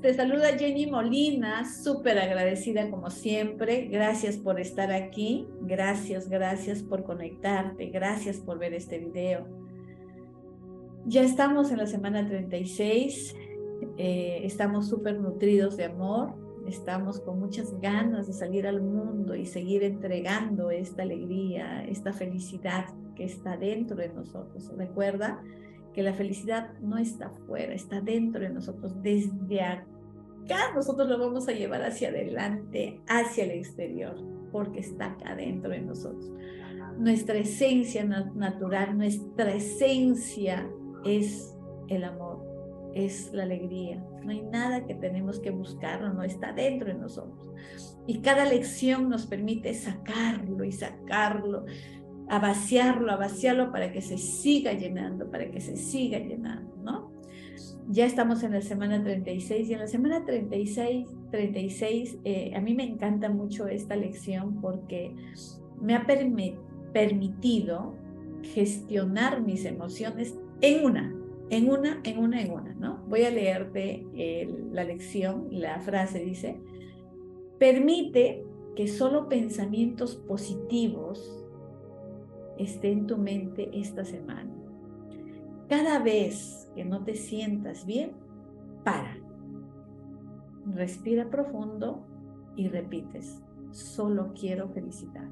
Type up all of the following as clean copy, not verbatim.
te saluda Jenny Molina, súper agradecida como siempre. Gracias por estar aquí, gracias por conectarte, gracias por ver este video. Ya estamos en la semana 36, estamos súper nutridos de amor, estamos con muchas ganas de salir al mundo y seguir entregando esta alegría, esta felicidad que está dentro de nosotros. Recuerda que la felicidad no está afuera, está dentro de nosotros. Desde acá nosotros lo vamos a llevar hacia adelante, hacia el exterior, porque está acá dentro de nosotros. Nuestra esencia natural, nuestra esencia es el amor, es la alegría. No hay nada que tenemos que buscar, no está dentro de nosotros. Y cada lección nos permite sacarlo y sacarlo, a vaciarlo para que se siga llenando, ¿no? Ya estamos en la semana 36 y en la semana 36, a mí me encanta mucho esta lección porque me ha permitido gestionar mis emociones en una, ¿no? Voy a leerte la lección, la frase dice: permite que solo pensamientos positivos esté en tu mente esta semana. Cada vez que no te sientas bien, para. Respira profundo y repites: solo quiero felicidad.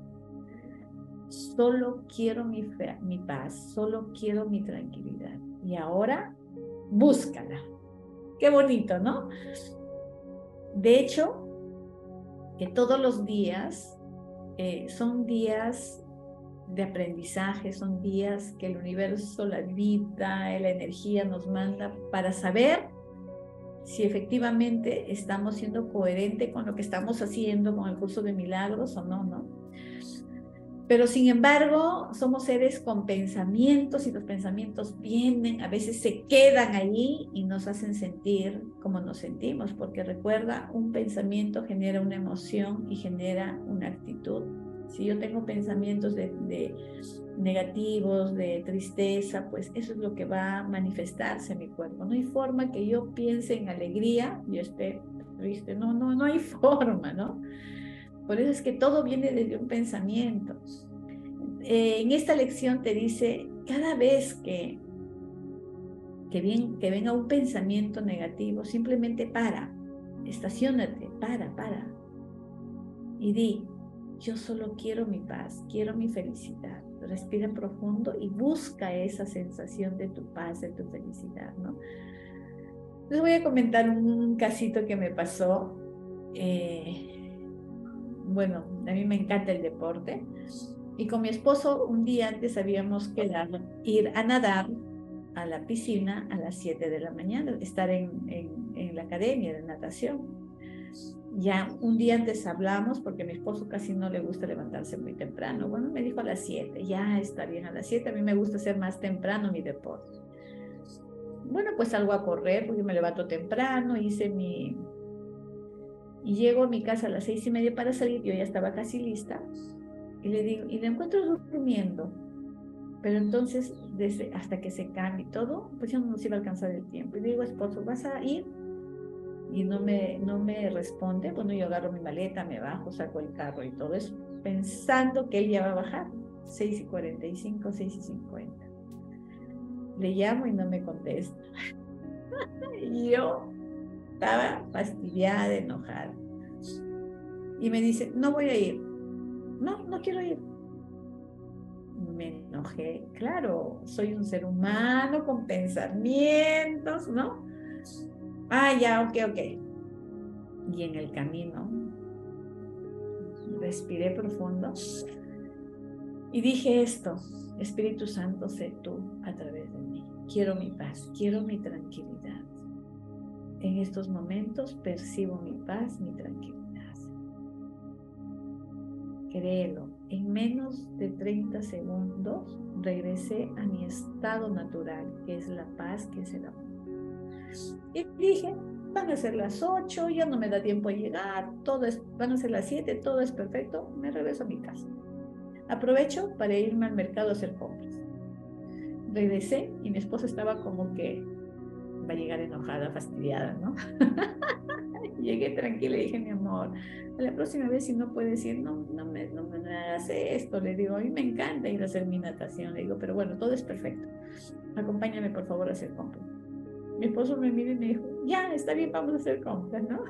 Solo quiero mi paz. Solo quiero mi tranquilidad. Y ahora, búscala. Qué bonito, ¿no? De hecho, que todos los días son días de aprendizaje, son días que el universo, la vida, la energía nos manda para saber si efectivamente estamos siendo coherentes con lo que estamos haciendo con el curso de milagros o no, ¿no? Pero sin embargo, somos seres con pensamientos y los pensamientos vienen, a veces se quedan allí y nos hacen sentir como nos sentimos, porque recuerda, un pensamiento genera una emoción y genera una actitud. Si yo tengo pensamientos de negativos, de tristeza, pues eso es lo que va a manifestarse en mi cuerpo. No hay forma que yo piense en alegría y esté triste, no hay forma, ¿no? Por eso es que todo viene desde un pensamiento. En esta lección te dice, cada vez que venga un pensamiento negativo, simplemente estaciónate, para. Y di: yo solo quiero mi paz, quiero mi felicidad. Respira profundo y busca esa sensación de tu paz, de tu felicidad, ¿no? Les voy a comentar un casito que me pasó. Bueno, a mí me encanta el deporte. Y con mi esposo un día antes habíamos quedado ir a nadar a la piscina a las 7 de la mañana, estar en la academia de natación. Ya un día antes hablamos, porque a mi esposo casi no le gusta levantarse muy temprano. Bueno, me dijo a las 7, ya está bien a las 7, a mí me gusta hacer más temprano mi deporte. Bueno, pues salgo a correr, porque me levanto temprano, y llego a mi casa a las 6:30 para salir, yo ya estaba casi lista, y le digo, y le encuentro durmiendo, pero entonces, hasta que se cambie todo, pues ya no nos iba a alcanzar el tiempo. Y le digo: esposo, ¿vas a ir? Y no me responde. Bueno, yo agarro mi maleta, me bajo, saco el carro y todo eso, pensando que él ya va a bajar, 6:45, 6:50. Le llamo y no me contesta. Y yo estaba fastidiada, enojada. Y me dice: no voy a ir. No quiero ir. Me enojé. Claro, soy un ser humano con pensamientos, ¿no? Ya, ok. Y en el camino respiré profundo y dije esto: Espíritu Santo, sé tú a través de mí. Quiero mi paz, quiero mi tranquilidad. En estos momentos percibo mi paz, mi tranquilidad. Créelo, en menos de 30 segundos regresé a mi estado natural, que es la paz, que es el amor. Y dije: van a ser las 8, ya no me da tiempo a llegar, van a ser las 7, todo es perfecto, me regreso a mi casa. Aprovecho para irme al mercado a hacer compras. Regresé y mi esposa estaba como que va a llegar enojada, fastidiada, ¿no? llegué tranquila y dije, mi amor, la próxima vez si no puedes ir, no me hagas esto. Le digo, a mí me encanta ir a hacer mi natación. Le digo, pero bueno, todo es perfecto. Acompáñame por favor a hacer compras. Mi esposo me miró y me dijo, ya, está bien, vamos a hacer compras, ¿no?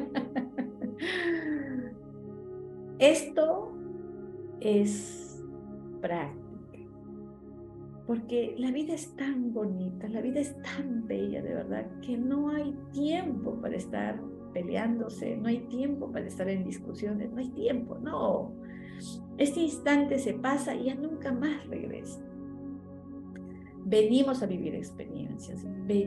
Esto es práctica. Porque la vida es tan bonita, la vida es tan bella, de verdad, que no hay tiempo para estar peleándose, no hay tiempo para estar en discusiones, no hay tiempo, no. Este instante se pasa y ya nunca más regresa. Venimos a vivir experiencias,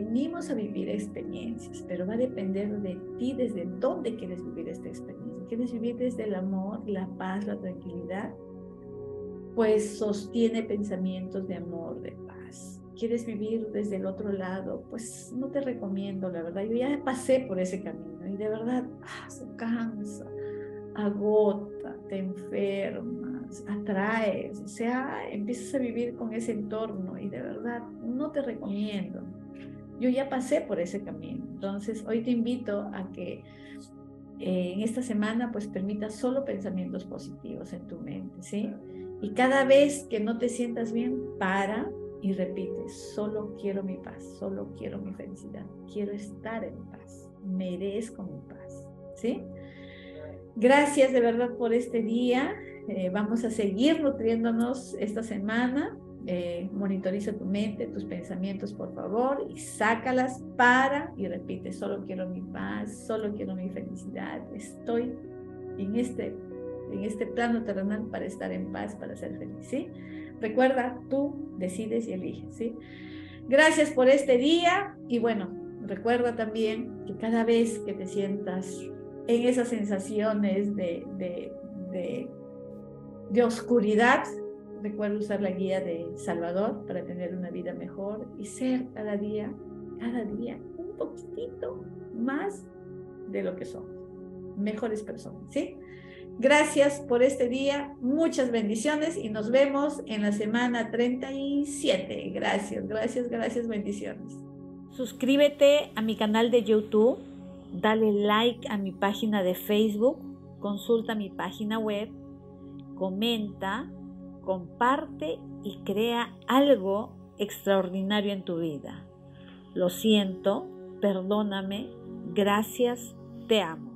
pero va a depender de ti desde dónde quieres vivir esta experiencia. ¿Quieres vivir desde el amor, la paz, la tranquilidad? Pues sostiene pensamientos de amor, de paz. ¿Quieres vivir desde el otro lado? Pues no te recomiendo, la verdad. Yo ya pasé por ese camino y de verdad se cansa, agota, te enfermas, atraes, o sea, empiezas a vivir con ese entorno y de verdad no te recomiendo. Yo ya pasé por ese camino, entonces hoy te invito a que en esta semana pues permitas solo pensamientos positivos en tu mente, ¿sí? Y cada vez que no te sientas bien, para y repite, solo quiero mi paz, solo quiero mi felicidad, quiero estar en paz, merezco mi paz, ¿sí? Gracias de verdad por este día. Vamos a seguir nutriéndonos esta semana. Monitoriza tu mente, tus pensamientos, por favor, y sácalas para y repite, solo quiero mi paz, solo quiero mi felicidad. Estoy en este plano terrenal para estar en paz, para ser feliz, ¿sí? Recuerda, tú decides y eliges, ¿sí? Gracias por este día y bueno, recuerda también que cada vez que te sientas en esas sensaciones de oscuridad, recuerda usar la guía de Salvador para tener una vida mejor y ser cada día un poquitito más de lo que somos, mejores personas, ¿sí? Gracias por este día, muchas bendiciones y nos vemos en la semana 37. Gracias, bendiciones. Suscríbete a mi canal de YouTube, dale like a mi página de Facebook, consulta mi página web, comenta, comparte y crea algo extraordinario en tu vida. Lo siento, perdóname, gracias, te amo.